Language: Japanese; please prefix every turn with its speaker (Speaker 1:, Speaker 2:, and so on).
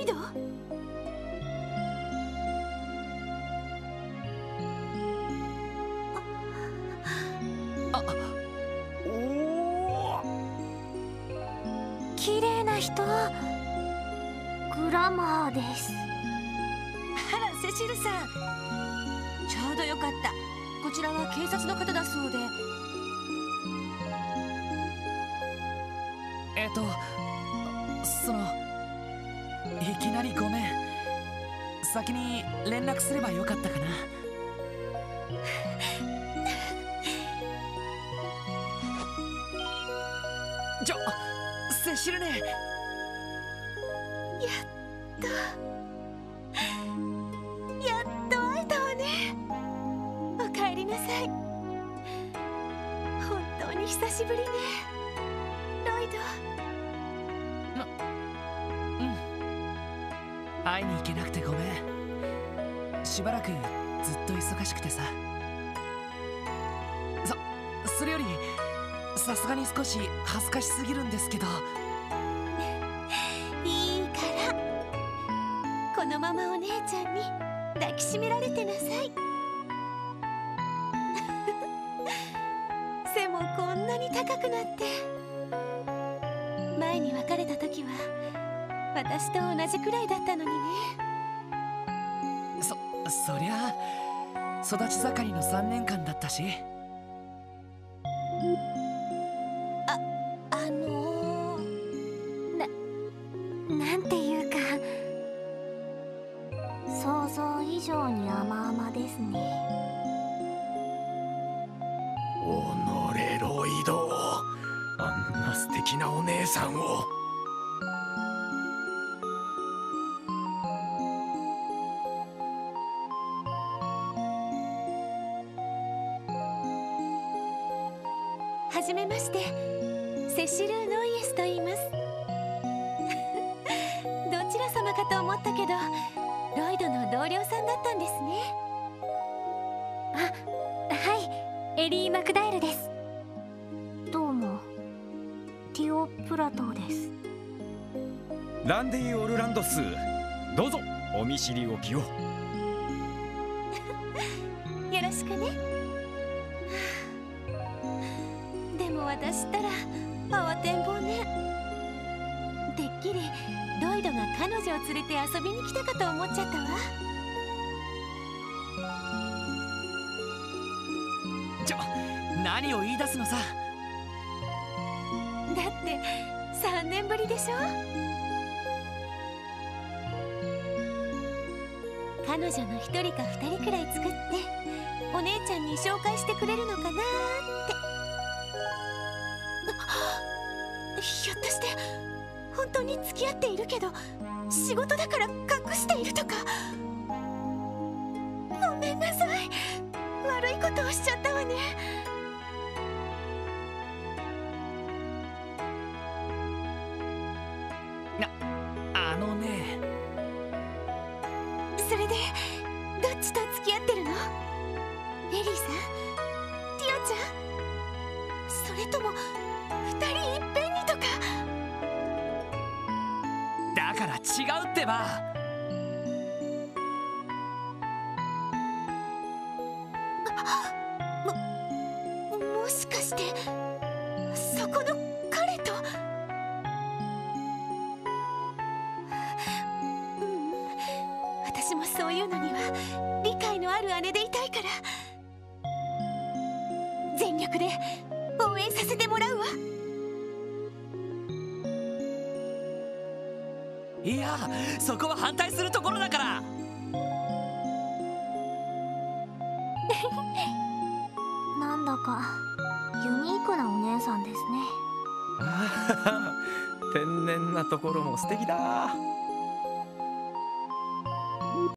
Speaker 1: イド？綺麗な人。グラマーです。
Speaker 2: あら、セシルさん、ちょうどよかった。こちらは警察の方だそうで。
Speaker 3: いきなりごめん。先に連絡すればよかったかな。セシルネ。
Speaker 1: やっと会えたわね。おかえりなさい。本当に久しぶりね、ロイド。
Speaker 3: 会いに行けなくてごめん。しばらくずっと忙しくてさ。それよりさすがに少し恥ずかしすぎるんですけど。
Speaker 1: いいからこのままお姉ちゃんに抱きしめられてなさい。背もこんなに高くなって。前に別れた時は私と同じくらいだったのにね。
Speaker 3: そりゃ育ち盛りの3年間だったし。
Speaker 1: なんていうか、想像以上に甘々ですね。
Speaker 4: おのれロイド、あんな素敵なお姉さんを。
Speaker 1: はじめまして、セシル・ノイエスと言います。どちら様かと思ったけど、ロイドの同僚さんだったんですね。はい、エリー・マクダイルです。どうも、ティオ・プラトーです。
Speaker 5: ランディ・オルランドス、どうぞお見知りおきを。
Speaker 1: よろしくね。でも私ったら慌てんぼうね。てっきりロイドが彼女を連れて遊びに来たかと思っちゃったわ。
Speaker 3: 何を言い出すのさ。
Speaker 1: だって3年ぶりでしょ。彼女の1人か2人くらい作ってお姉ちゃんに紹介してくれるのかなーって。ひょっとして本当に付き合っているけど仕事だから隠しているとか。ごめんなさい、悪いことをしちゃったわね。それでどっちと付き合ってるの？エリーさん、ティオちゃん、それとも2人いっぺんにとか。
Speaker 3: だから違うってば。
Speaker 1: もしかしてそこの彼と。私もそういうのには理解のある姉でいたいから全力で応援させてもらうわ。
Speaker 3: いや、そこは反対するところだから。
Speaker 1: なんだかユニークなお姉さんですね。
Speaker 5: 天然なところも素敵だ。